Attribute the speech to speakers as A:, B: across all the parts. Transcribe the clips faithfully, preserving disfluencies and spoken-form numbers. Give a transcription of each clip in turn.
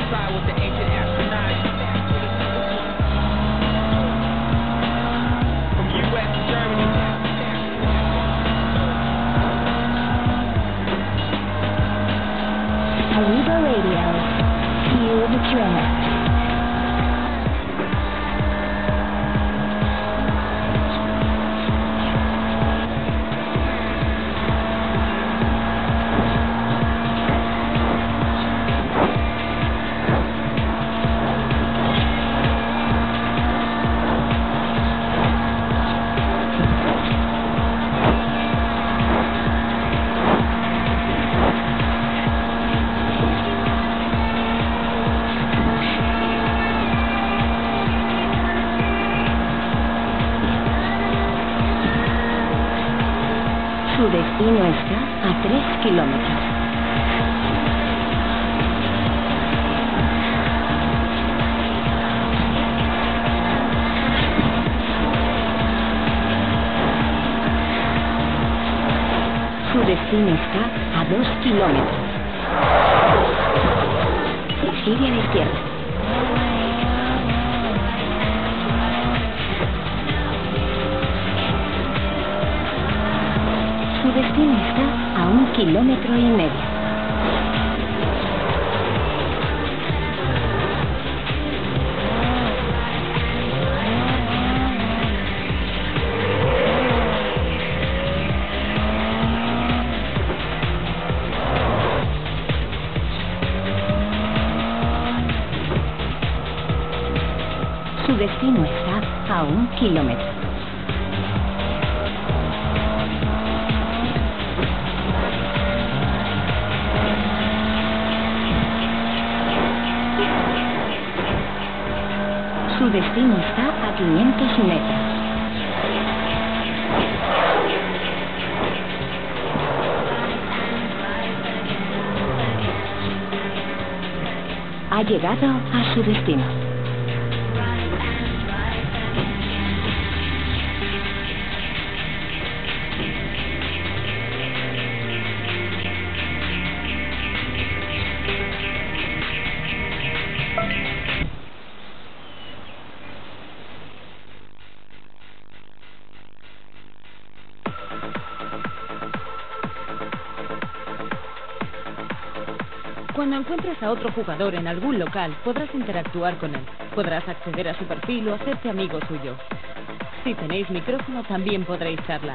A: coincide with the ancient astronauts. From U S to Germany.
B: Arriba Radio. Feel the tremor. Su destino está a tres kilómetros. Su destino está a dos kilómetros. Sigue a la izquierda. Su destino está a un kilómetro y medio. Su destino está a un kilómetro. Su destino está a quinientos metros. Ha llegado a su destino.
C: Cuando encuentres a otro jugador en algún local, podrás interactuar con él. Podrás acceder a su perfil o hacerte amigo suyo. Si tenéis micrófono, también podréis charlar.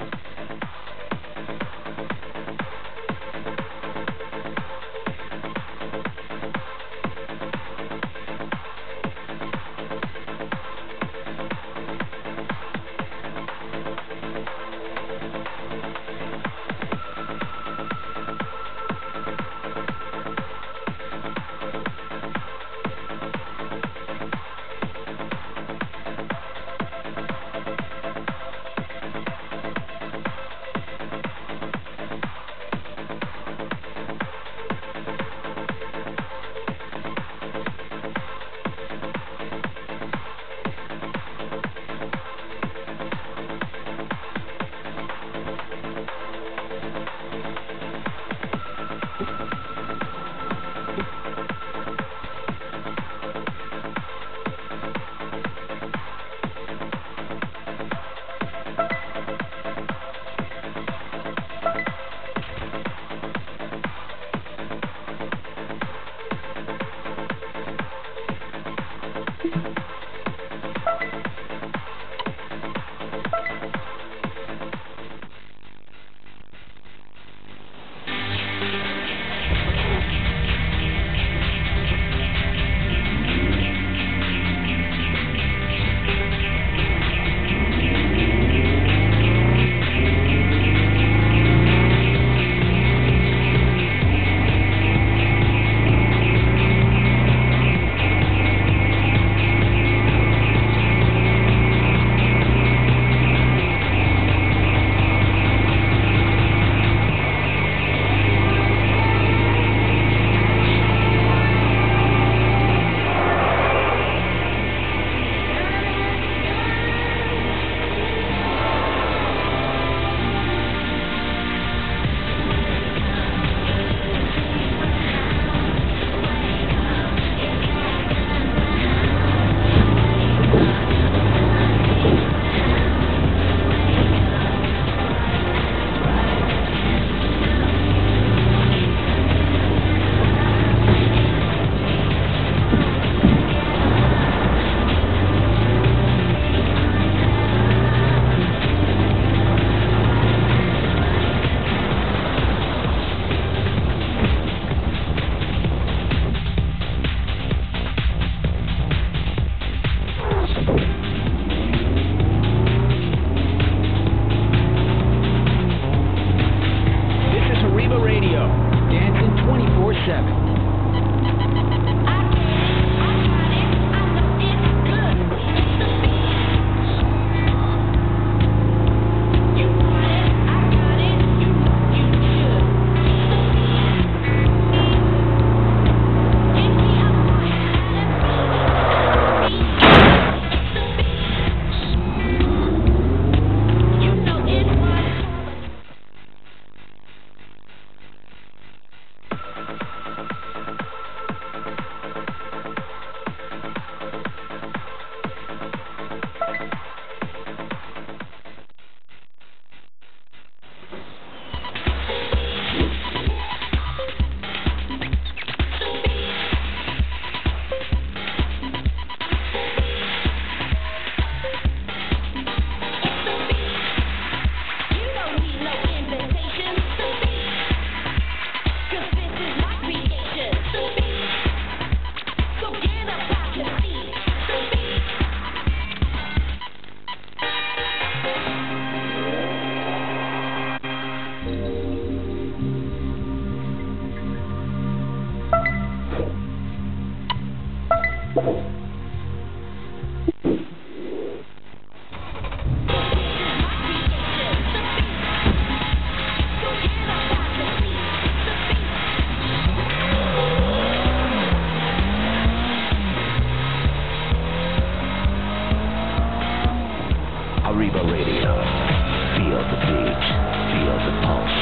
D: Arriba Radio. Feel the beat. Feel the pulse.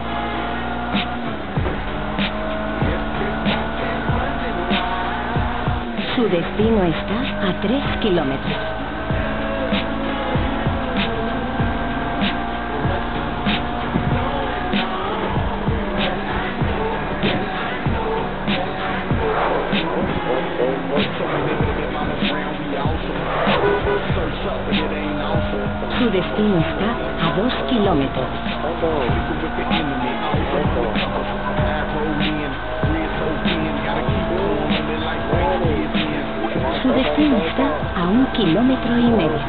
B: Su destino está a tres kilómetros. Su destino está a dos kilómetros. Su destino está a un kilómetro y medio.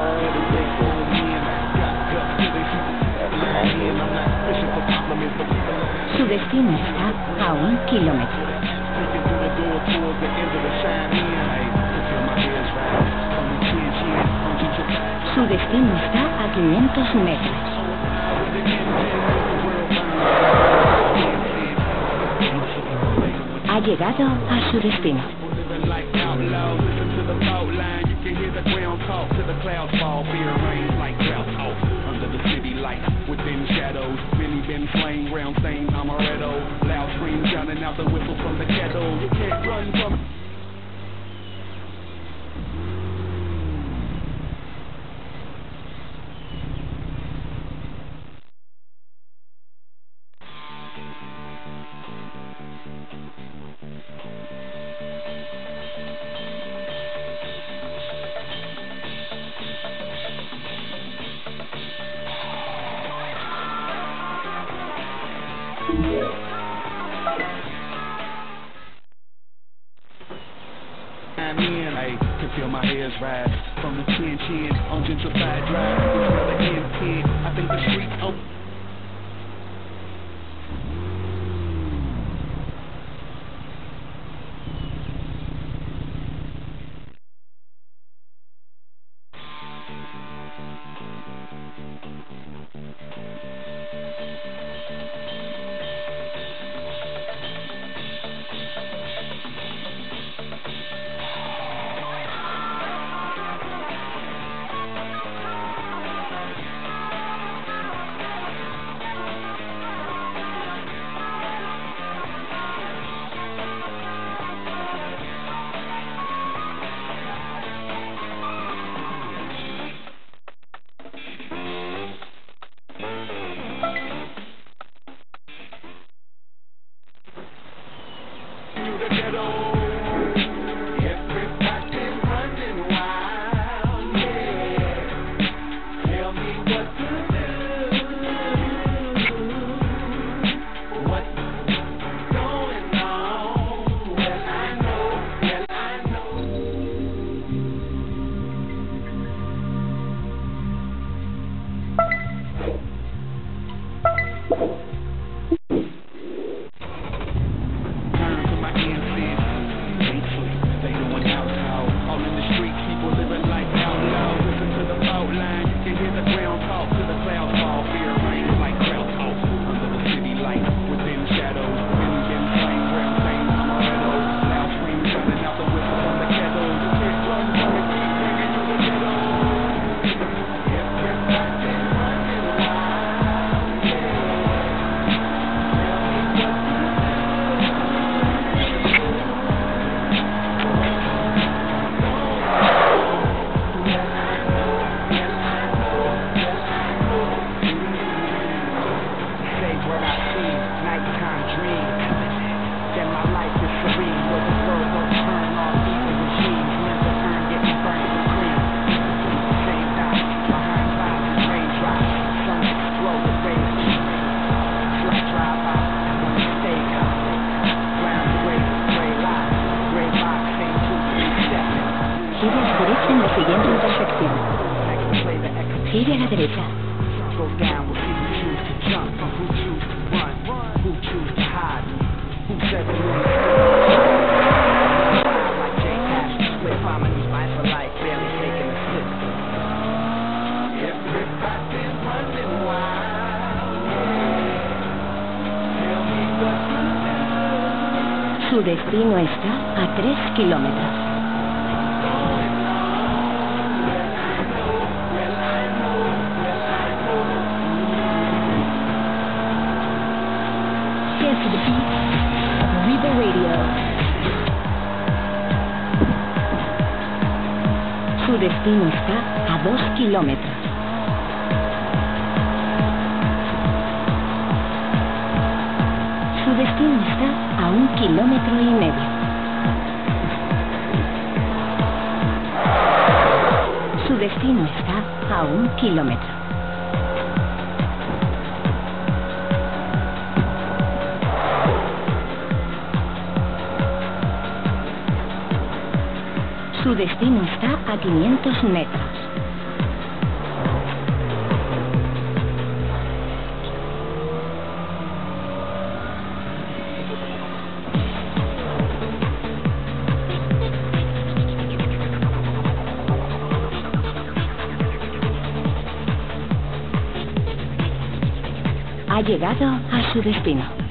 B: Su destino está a un kilómetro. Su destino está a quinientos metros. Ha llegado a su destino.
E: I'm in, I can feel my hairs rise from the chin chin on gentrified drive. You smell the intent. I think the streets open. Gire a la derecha.
B: destino está a tres kilómetros.
F: Get to the beat of Reba Radio.
B: Su destino está a dos kilómetros. Su destino está a un kilómetro y medio. Su destino está a un kilómetro. Su destino está a quinientos metros. Ha llegado a su destino.